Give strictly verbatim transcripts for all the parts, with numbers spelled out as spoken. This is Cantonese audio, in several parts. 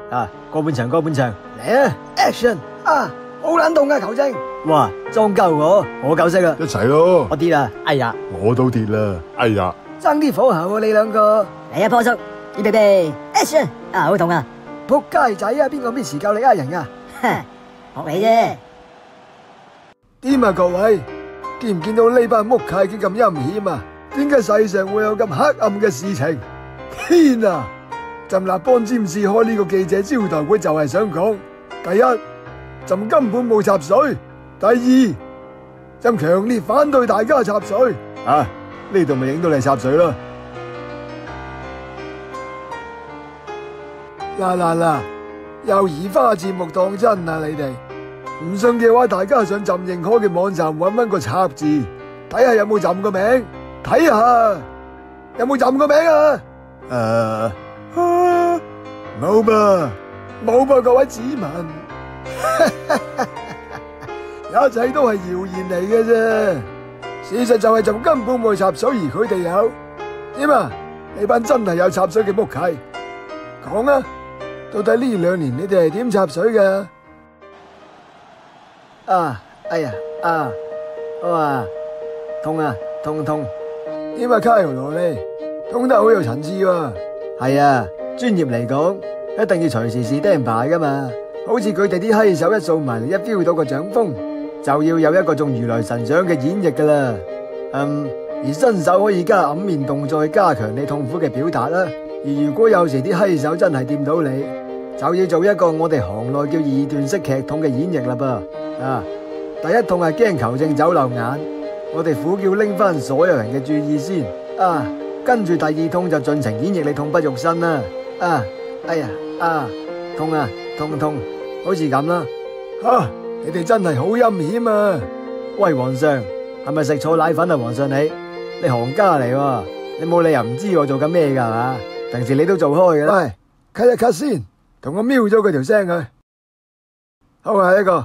啊，過半場過半場， 嚟啊 ！Action 啊！好冷凍啊，球證。 哇，裝鳩我，我夠識啦， 一齊咯！ 我跌啦，哎呀， 我都跌啦，哎呀！ 爭啲火候啊，你兩個。 嚟啊，波叔，預備備 ，Action！啊，好痛啊！ 仆街仔啊！邊個 miss 教你呃人噶？ 學你啫。 點啊，各位，見唔見到呢班木契幾咁陰險啊？點解世上會有咁黑暗嘅事情？天啊！朕立邦占士開呢個記者招待會就係想講，第一，朕根本冇插水；第二，朕強烈反對大家插水。 啊，呢度咪影到你插水咯。 嗱嗱嗱，又移花節目當真啊！你哋唔信嘅話，大家上朕認可嘅網站搵搵個插字，睇下有冇朕個名，睇下有冇朕個名啊！ 誒、 啊，冇吧，冇吧，各位子民，一切都係謠言嚟嘅啫。事實就係朕根本冇插水，而佢哋有。點啊？你班真係有插水嘅木契，講啊！到底呢兩年你哋係點插水㗎？啊，哎呀，啊，哇，痛啊，痛痛！點啊，卡尤羅利，痛得好有層次喎。 係啊，專業嚟講，一定要隨時試釘牌噶嘛。 好似佢哋啲閪手一掃埋嚟，一 feel 到個掌風， 就要有一個中如來神掌嘅演繹噶啦。嗯，而新手可以加揞面動作去加強你痛苦嘅表達啦。而如果有時啲閪手真係掂到你，就要做一個我哋行內叫二段式劇痛嘅演繹啦噃。啊，第一痛係驚球證走漏眼，我哋苦叫拎翻所有人嘅注意先。啊，跟住第二痛就盡情演繹你痛不欲生啦。啊，哎呀，啊，痛啊，痛痛，好似咁啦。 吓，你哋真係好陰險啊！ 喂，皇上，係咪食錯奶粉啊？皇上你，你行家嚟喎，你冇理由唔知我做緊咩噶係嘛？平時你都做開嘅啦。 喂，cut 一 cut 先，同我瞄咗佢條聲佢。好，下一個。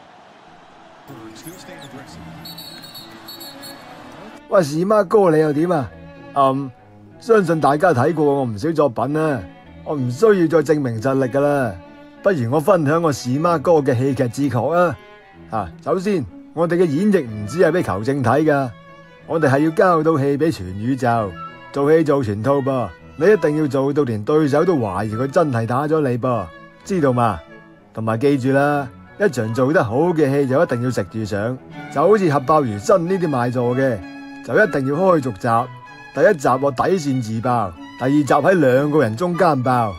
喂，士媽哥你又點啊？ 嗯，相信大家睇過我唔少作品啦，我唔需要再證明實力噶啦。不如我分享我士媽哥嘅戲劇自覺啊！啊，首先我哋嘅演繹唔止係俾球證睇噶，我哋係要交到戲俾全宇宙，做戲做全套噃。你一定要做到連對手都懷疑佢真係打咗你噃，知道嘛？同埋記住啦，一場做得好嘅戲就一定要食住上，就好似合爆魚生呢啲賣座嘅，就一定要開續集。第一集我底線自爆，第二集喺兩個人中間爆。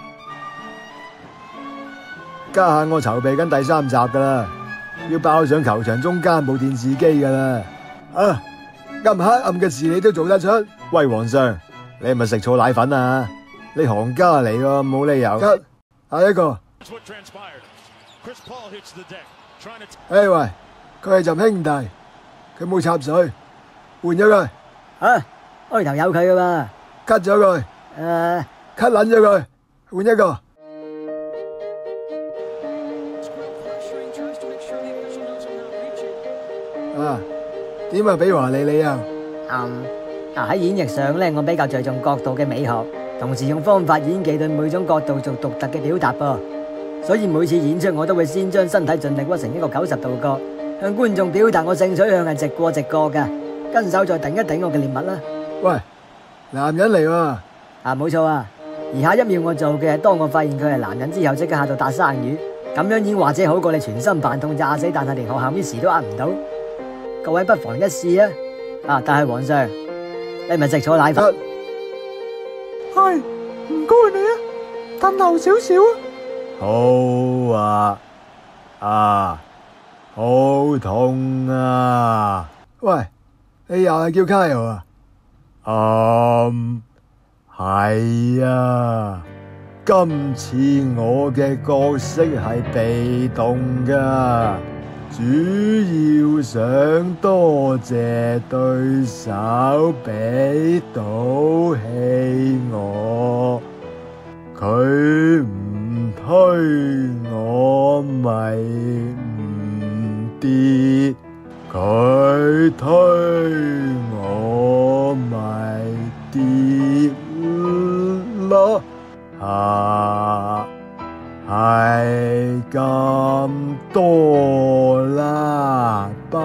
家下我籌備緊第三集噶啦，要爆上球場中間部電視機噶啦。 啊，咁黑暗嘅事你都做得出？ 喂，皇上，你係咪食錯奶粉啊？你行家嚟喎，冇理由。 Cut，下一個。哎喂，佢係朕兄弟，佢冇插水，換咗佢。 啊，開頭有佢噶嘛 ？cut 咗佢。 誒 ，cut 撚咗佢，換一個。啊，點啊，比華利你啊？ 嗯，啊喺演繹上咧，我比較着重角度嘅美學，同時用方法演技對每種角度做獨特嘅表達噃。所以每次演出我都會先將身體盡力屈成一個九十度角，向觀眾表達我性取向係直過直過嘅，跟手再頂一頂我嘅獵物啦。 喂，男人嚟喎。 啊，冇錯啊。而下一秒我做嘅係當我發現佢係男人之後，即刻嚇到達生魚，咁樣演或者好過你全身扮痛詐死，但係連學校 miss 都呃唔到。各位不妨一試啊！啊，但係皇上，你咪食錯奶粉？ 係，唔該你啊，褪後少少啊。 好啊，啊，好痛啊！ 喂，你又係叫 Kyle 啊？ 嗯，係啊，今次我嘅角色係被動噶，主要想多謝對手俾到氣我，佢唔推我咪唔跌，佢推我咪跌咯。啊係咁多啦，不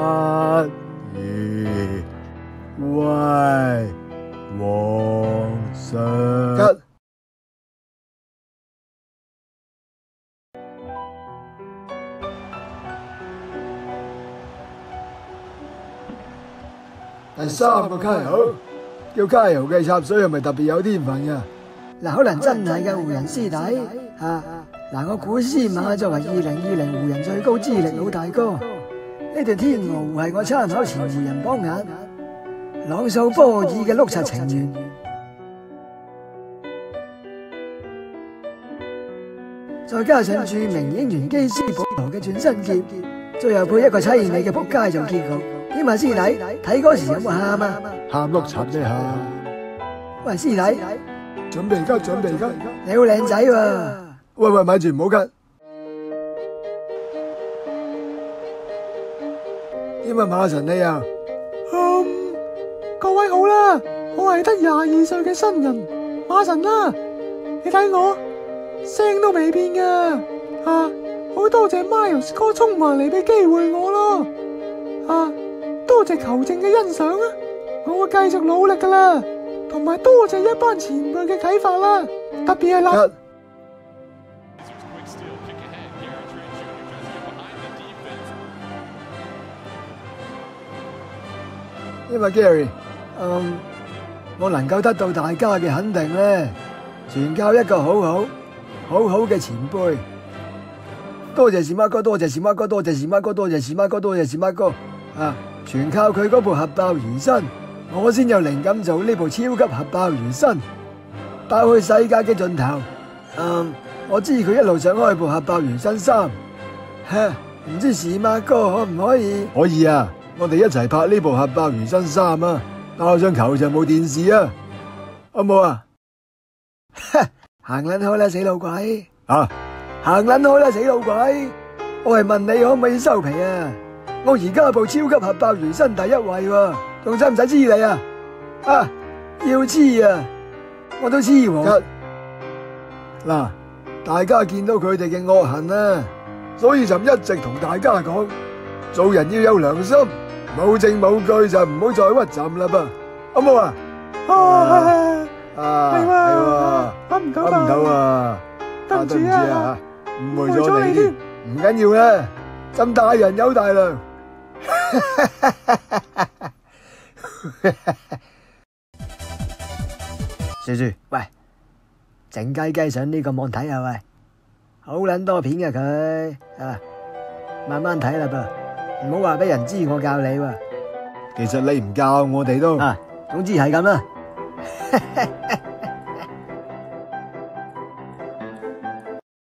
如喂皇上。 吉第三個卡油，叫卡油嘅插水係咪特別有天分噶？ 嗱，可能真係嘅湖人師弟啊！嗱，我古司馬作為二零二零湖人最高資歷老大哥，呢段天鵝湖係我參考前湖人榜眼朗素波爾嘅碌柒情緣，再加上著名演員基斯保羅嘅轉身劫，最後配一個凄美嘅仆街做結局。點啊，師弟睇嗰時有冇喊啊？ 喊碌柒啫吓！ 喂，師弟， 準備吉，準備吉！ 你好靚仔喎！ 喂喂，咪住唔好吉！點啊，馬神你啊？ 嗯，各位好啦，我係得廿二歲嘅新人馬神啦。你睇我聲都未變噶，啊，好多謝 Miles 哥衝埋嚟俾機會我咯，啊，多謝球證嘅欣賞啊，我會繼續努力噶啦，同埋多謝一班前輩嘅啟發啦，特別係啦。 因為 Gary，嗯，我能夠得到大家嘅肯定咧，全靠一個好好好好嘅前輩。多謝士媽哥，多謝士媽哥，多謝士媽哥，多謝士媽哥，多謝士媽哥啊！全靠佢嗰部核爆魚身，我先有靈感做呢部超級核爆魚身，爆去世界嘅盡頭。嗯，我知佢一路想開部核爆魚身三，吓，唔知士媽哥可唔可以？可以啊！我哋一齊拍呢部核爆魚身三啊！包上球場部電視啊，好冇啊？行撚開啦，死老鬼！啊，行撚開啦，死老鬼！我係問你可唔可以收皮啊？我而家部超級核爆魚身第一位喎，仲使唔使知你啊？啊，要黐啊，我都黐喎。嗱，大家見到佢哋嘅惡行啊，所以就一直同大家講，做人要有良心。冇證冇據就唔好再屈浸啦噃，好冇啊？ 啊， 啊， 係喎，諗唔到諗唔到啊， 對唔住啊， 誤會咗你添，唔緊要啦，朕大人有大量。 樹樹，喂，靜雞雞上呢個網睇下喂，好撚多片嘅佢啊，慢慢睇啦噃。唔好話俾人知我教你喎。 其實你唔教我哋都啊，總之係咁啦。